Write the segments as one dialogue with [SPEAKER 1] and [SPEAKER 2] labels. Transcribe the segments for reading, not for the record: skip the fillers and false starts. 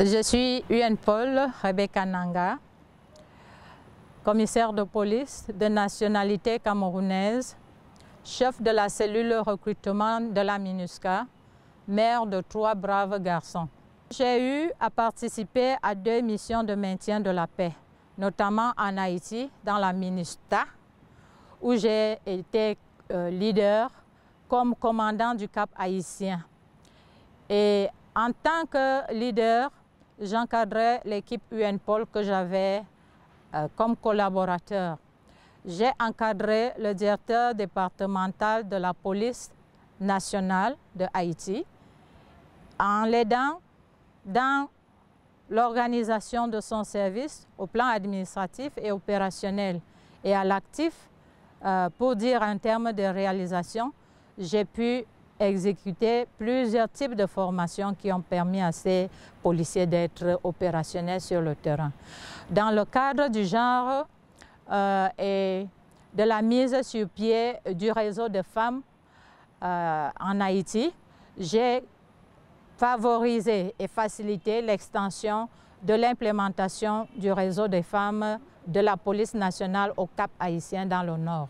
[SPEAKER 1] Je suis UNPOL Rebecca Nnanga, commissaire de police de nationalité camerounaise, chef de la cellule recrutement de la MINUSCA, mère de 3 braves garçons. J'ai eu à participer à 2 missions de maintien de la paix, notamment en Haïti, dans la MINUSCA, où j'ai été leader comme commandant du Cap haïtien. Et en tant que leader, j'encadrais l'équipe UNPOL que j'avais comme collaborateur. J'ai encadré le directeur départemental de la police nationale de Haïti en l'aidant dans l'organisation de son service au plan administratif et opérationnel. Et à l'actif, pour dire en termes de réalisation, j'ai pu exécuter plusieurs types de formations qui ont permis à ces policiers d'être opérationnels sur le terrain. Dans le cadre du genre et de la mise sur pied du réseau de femmes en Haïti, j'ai favorisé et facilité l'extension de l'implémentation du réseau des femmes de la police nationale au Cap haïtien dans le Nord.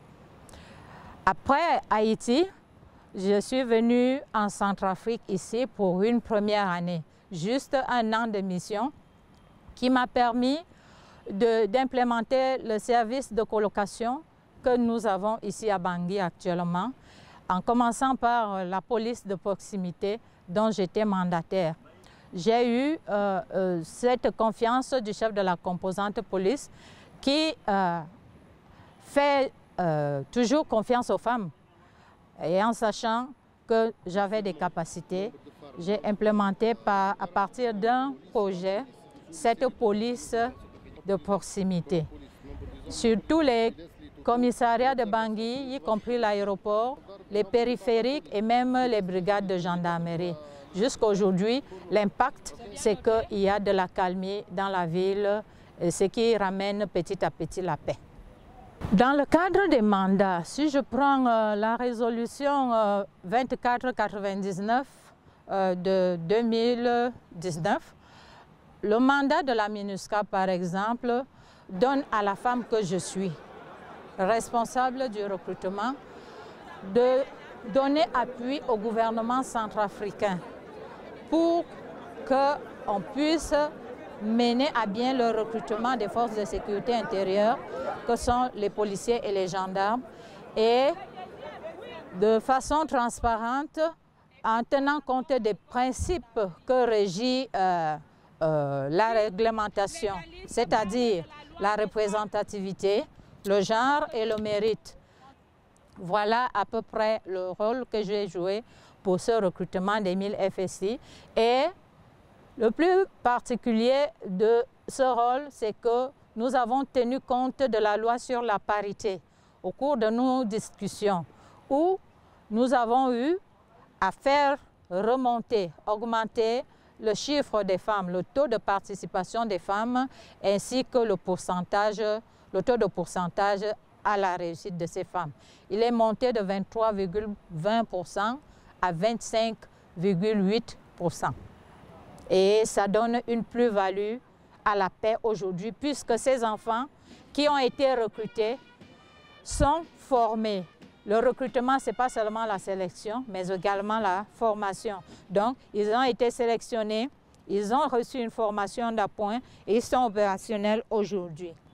[SPEAKER 1] Après Haïti, je suis venue en Centrafrique ici pour une première année, juste 1 an de mission qui m'a permis d'implémenter le service de colocation que nous avons ici à Bangui actuellement, en commençant par la police de proximité dont j'étais mandataire. J'ai eu cette confiance du chef de la composante police qui fait toujours confiance aux femmes. Et en sachant que j'avais des capacités, j'ai implémenté à partir d'un projet cette police de proximité. Sur tous les commissariats de Bangui, y compris l'aéroport, les périphériques et même les brigades de gendarmerie. Jusqu'à aujourd'hui, l'impact, c'est qu'il y a de la calmie dans la ville, ce qui ramène petit à petit la paix. Dans le cadre des mandats, si je prends la résolution 2499 de 2019, le mandat de la MINUSCA, par exemple, donne à la femme que je suis, responsable du recrutement, de donner appui au gouvernement centrafricain pour qu'on puisse mener à bien le recrutement des forces de sécurité intérieure, que sont les policiers et les gendarmes, et de façon transparente, en tenant compte des principes que régit la réglementation, c'est-à-dire la représentativité, le genre et le mérite. Voilà à peu près le rôle que j'ai joué pour ce recrutement des 1000 FSI. Et le plus particulier de ce rôle, c'est que nous avons tenu compte de la loi sur la parité au cours de nos discussions, où nous avons eu à faire remonter, augmenter le chiffre des femmes, le taux de participation des femmes, ainsi que le taux de pourcentage à la réussite de ces femmes. Il est monté de 23,20% à 25,8%. Et ça donne une plus-value à la paix aujourd'hui, puisque ces enfants qui ont été recrutés sont formés. Le recrutement, ce n'est pas seulement la sélection, mais également la formation. Donc, ils ont été sélectionnés, ils ont reçu une formation d'appoint et ils sont opérationnels aujourd'hui.